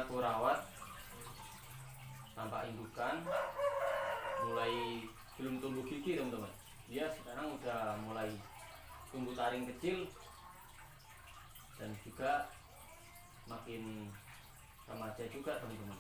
aku rawat tampak indukan, mulai belum tumbuh gigi teman-teman. Dia sekarang udah mulai tumbuh taring kecil dan juga makin remaja juga teman-teman.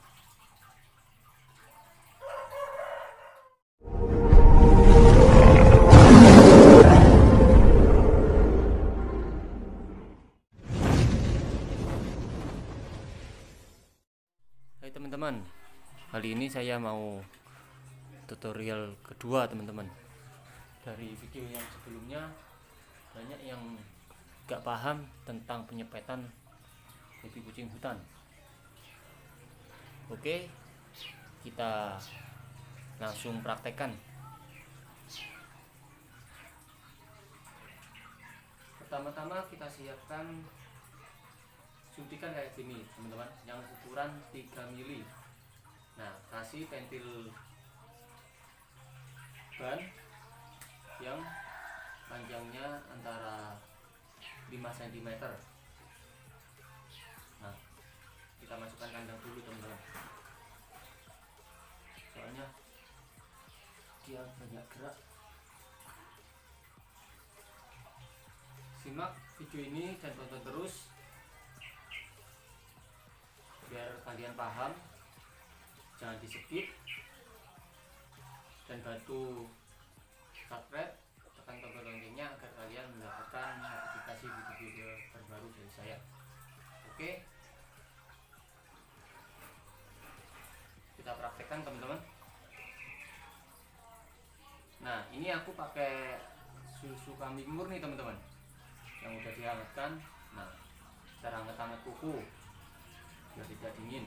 Hai teman-teman, kali ini saya mau tutorial kedua teman-teman. Dari video yang sebelumnya banyak yang gak paham tentang penyepetan baby kucing hutan. Oke, kita langsung praktekkan. Pertama-tama kita siapkan suntikan kayak gini teman-teman, yang ukuran 3 mili. Nah, kasih pentil ban yang panjangnya antara 5 cm. Nah, kita masukkan kandang dulu teman-teman, soalnya dia banyak gerak. Simak video ini dan tonton terus biar kalian paham. Jangan di skip dan bantu subscribe, tekan tombol loncengnya agar kalian mendapatkan notifikasi video-video terbaru dari saya. Oke, kita praktekkan teman-teman. Nah, ini aku pakai susu kambing murni teman-teman, yang udah dihangatkan. Nah, cara hangat-hangat kuku biar tidak dingin.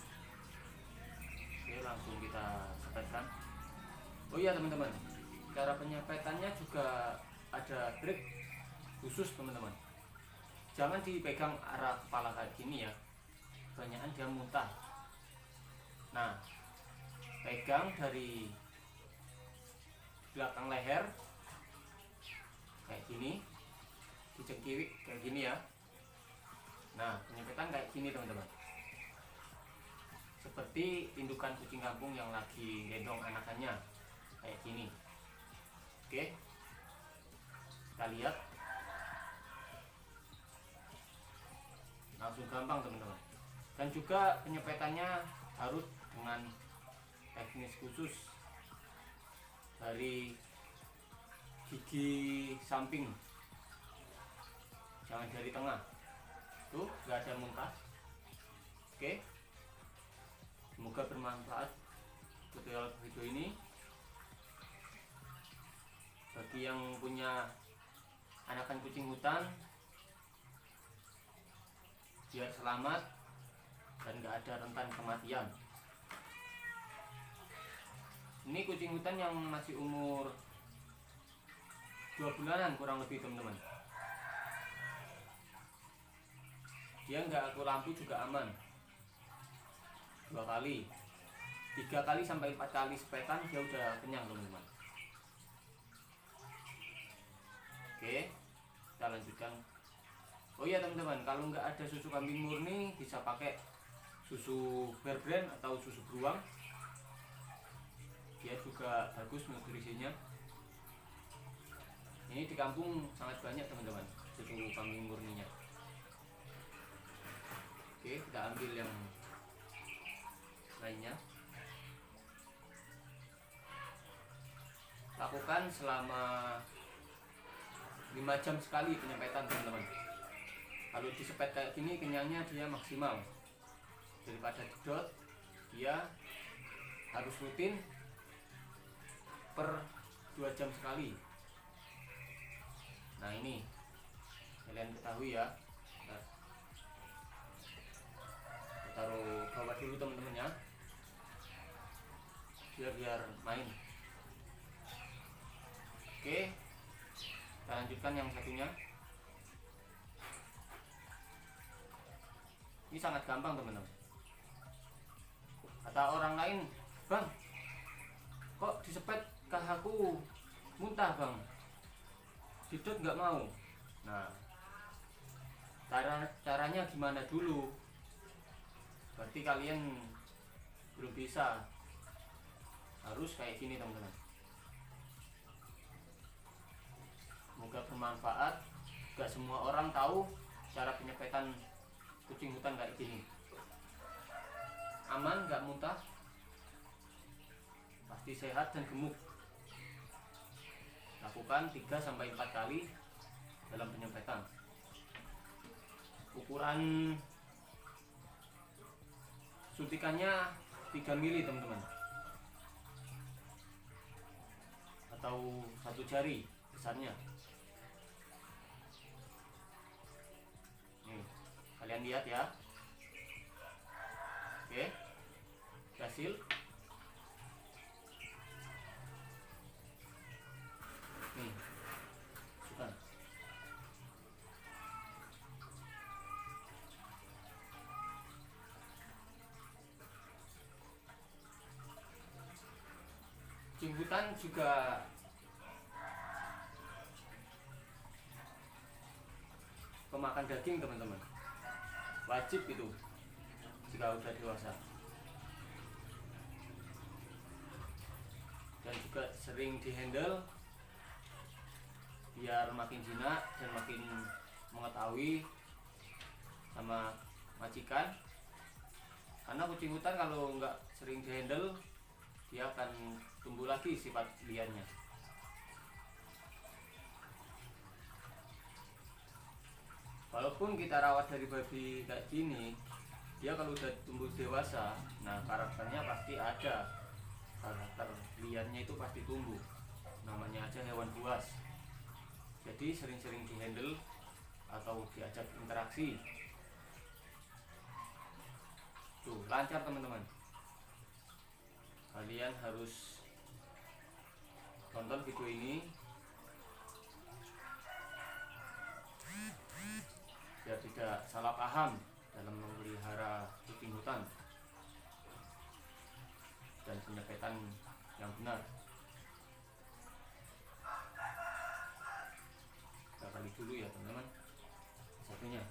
Oke, langsung kita sepetkan. Oh iya teman-teman, cara penyepetannya juga ada trik khusus teman-teman. Jangan dipegang arah kepala kayak gini ya, kebanyakan dia muntah. Nah, pegang dari belakang leher kayak gini, dicengkiwik kayak gini ya. Nah, penyepetan kayak gini teman-teman, seperti indukan kucing kampung yang lagi gendong anakannya kayak gini. Oke, kita lihat, langsung gampang teman-teman. Dan juga penyepetannya harus dengan teknis khusus dari gigi samping, jangan dari tengah. Tuh, gak ada muntah. Oke, semoga bermanfaat tutorial video ini bagi yang punya anakan kucing hutan, biar selamat dan gak ada rentan kematian. Ini kucing hutan yang masih umur 2 bulanan kurang lebih teman-teman. Dia nggak aku lampu juga aman. 2 kali, 3 kali sampai 4 kali sepetan dia udah kenyang teman-teman. Oke, kita lanjutkan. Oh iya teman-teman, kalau nggak ada susu kambing murni bisa pakai susu bear brand atau susu beruang. Dia juga bagus nutrisinya. Ini di kampung sangat banyak teman-teman susu kambing murninya. Oke, kita ambil yang lainnya. Lakukan selama 5 jam sekali penyepetan teman-teman. Kalau disepet kayak gini kenyangnya dia maksimal. Daripada jedot, dia harus rutin per 2 jam sekali. Nah, ini kalian ketahui ya. Taruh bawah dulu teman-teman ya, biar main. Oke, kita lanjutkan yang satunya. Ini sangat gampang teman-teman. Kata orang lain, bang, kok disepet kahaku muntah bang, didot nggak mau. Nah, caranya gimana dulu? berarti kalian belum bisa. Harus kayak gini teman-teman. Semoga bermanfaat. Gak semua orang tahu cara penyepetan kucing hutan kayak gini. Aman, gak muntah, pasti sehat dan gemuk. Lakukan 3-4 kali dalam penyepetan. Ukuran suntikannya 3 mili teman-teman, atau 1 jari besarnya. Nih, kalian lihat ya. Oke, hasil. Nih, suka. Kucing hutan juga pemakan daging teman-teman. Wajib itu jika udah dewasa. Dan juga sering dihandle biar makin jinak dan makin mengetahui sama majikan. Karena kucing hutan kalau nggak sering dihandle, dia akan tumbuh lagi sifat liarnya. Walaupun kita rawat dari babi kayak gini, dia kalau udah tumbuh dewasa, nah karakternya pasti ada. Karakter liarnya itu pasti tumbuh. Namanya aja hewan buas. Jadi sering-sering dihandle atau diajak interaksi. Tuh, lancar teman-teman. Kalian harus tonton video ini biar tidak salah paham dalam memelihara kucing hutan dan penyepetan yang benar. Kita kali dulu ya teman-teman satunya.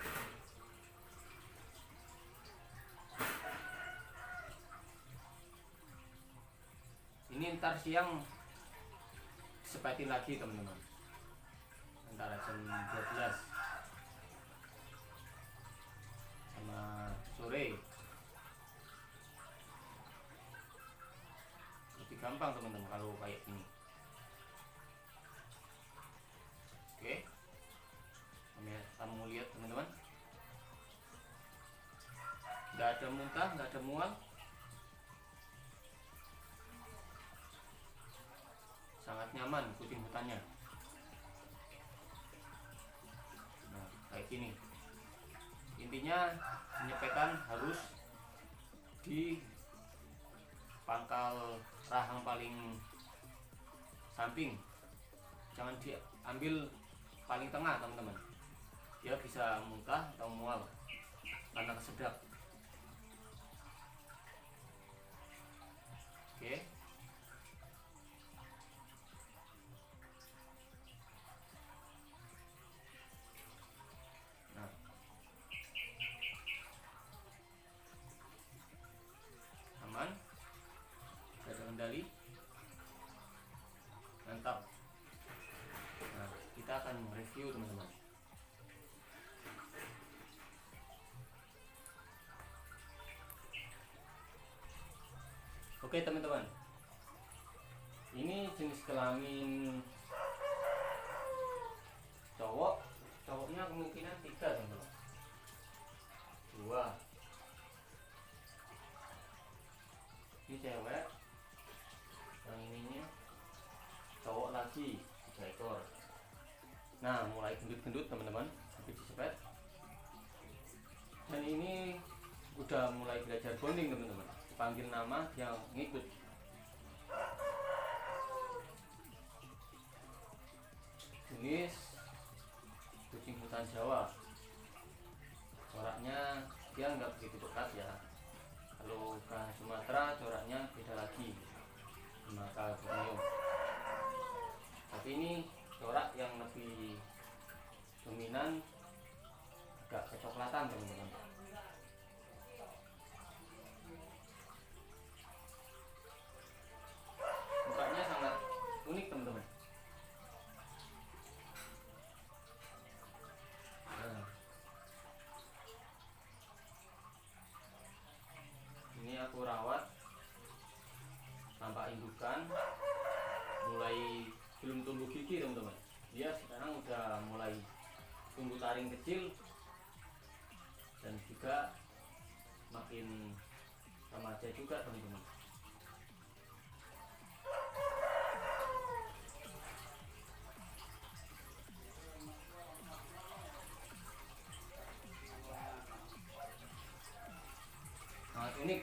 Ini ntar siang disepetin lagi teman-teman, antara jam 12 sama sore. Lebih gampang teman-teman kalau kayak gini. Oke, kamu lihat teman-teman, nggak ada muntah, nggak ada mual, sangat nyaman kucing hutannya. Nah, kayak gini. Intinya penyepetan harus di pangkal rahang paling samping, jangan diambil paling tengah teman-teman. Dia bisa muntah atau mual karena kesedap. Oke. Nah, aman, ada kendali, mantap. Nah, kita akan review teman-teman. Oke teman-teman, ini jenis kelamin cowok. Cowoknya kemungkinan 3 teman-teman. 2. Ini cewek. Yang ininya cowok lagi 3 ekor. Nah, mulai gendut-gendut teman-teman, habis disepet. Dan ini udah mulai belajar bonding teman-teman. Panggil nama yang ngikut. Jenis kucing hutan Jawa. Coraknya dia nggak begitu pekat ya. Kalau ke Sumatera coraknya beda lagi, maka Borneo. Tapi ini corak yang lebih dominan, agak kecoklatan teman-teman. aku rawat tanpa indukan, mulai belum tumbuh gigi teman-teman. Dia sekarang udah mulai tumbuh taring kecil dan juga makin remaja juga teman-teman. Sangat unik.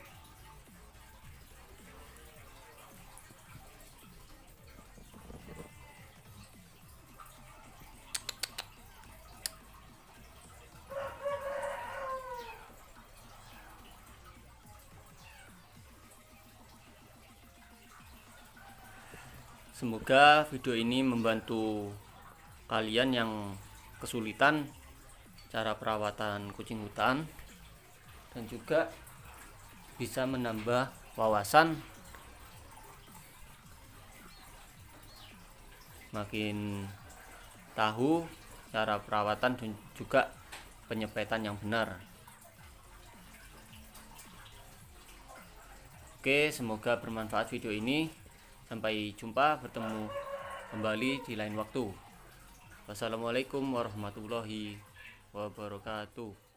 Semoga video ini membantu kalian yang kesulitan cara perawatan kucing hutan, dan juga bisa menambah wawasan, makin tahu cara perawatan dan juga penyepetan yang benar. Oke, semoga bermanfaat video ini. Sampai jumpa, bertemu kembali di lain waktu. Wassalamualaikum warahmatullahi wabarakatuh.